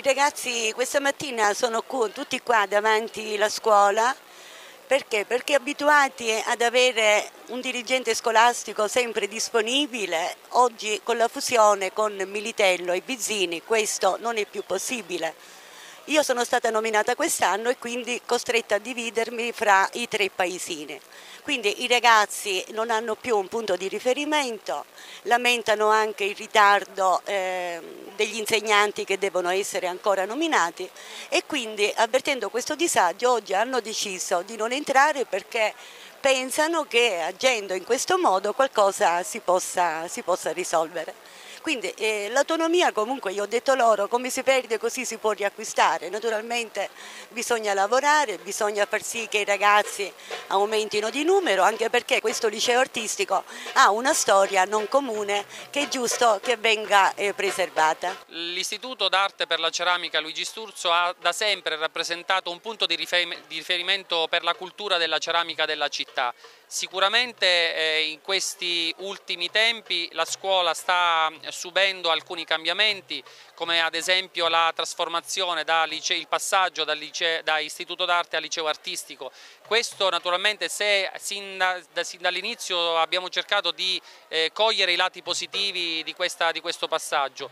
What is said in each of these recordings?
i ragazzi questa mattina sono tutti qua davanti alla scuola. Perché? Perché abituati ad avere un dirigente scolastico sempre disponibile, oggi con la fusione con Militello e Vizzini questo non è più possibile. Io sono stata nominata quest'anno e quindi costretta a dividermi fra i 3 paesini. Quindi i ragazzi non hanno più un punto di riferimento, lamentano anche il ritardo degli insegnanti che devono essere ancora nominati e quindi avvertendo questo disagio oggi hanno deciso di non entrare perché pensano che agendo in questo modo qualcosa si possa risolvere. Quindi l'autonomia comunque io ho detto loro come si perde così si può riacquistare, naturalmente bisogna lavorare, bisogna far sì che i ragazzi aumentino di numero anche perché questo liceo artistico ha una storia non comune che è giusto che venga preservata. L'Istituto d'Arte per la Ceramica Luigi Sturzo ha da sempre rappresentato un punto di riferimento per la cultura della ceramica della città. Sicuramente in questi ultimi tempi la scuola sta subendo alcuni cambiamenti, come ad esempio la trasformazione il passaggio da istituto d'arte al liceo artistico. Questo naturalmente sin dall'inizio abbiamo cercato di cogliere i lati positivi di questo passaggio,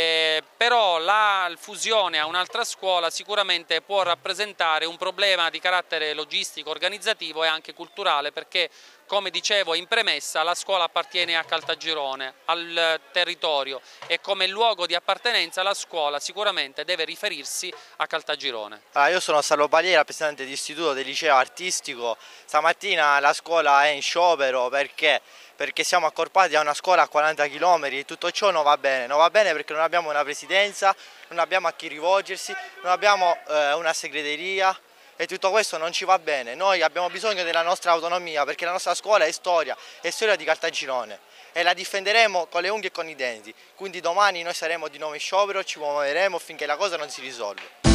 però la fusione a un'altra scuola sicuramente può rappresentare un problema di carattere logistico, organizzativo e anche culturale perché come dicevo in premessa la scuola appartiene a Caltagirone, al territorio e come luogo di appartenenza la scuola sicuramente deve riferirsi a Caltagirone. Io sono Salvo Paliera, rappresentante di istituto del liceo artistico. Stamattina la scuola è in sciopero perché siamo accorpati a una scuola a 40 km e tutto ciò non va bene perché non abbiamo una presidenza, non abbiamo a chi rivolgersi, non abbiamo una segreteria e tutto questo non ci va bene. Noi abbiamo bisogno della nostra autonomia perché la nostra scuola è storia di Caltagirone e la difenderemo con le unghie e con i denti, quindi domani noi saremo di nuovo in sciopero, ci muoveremo finché la cosa non si risolve.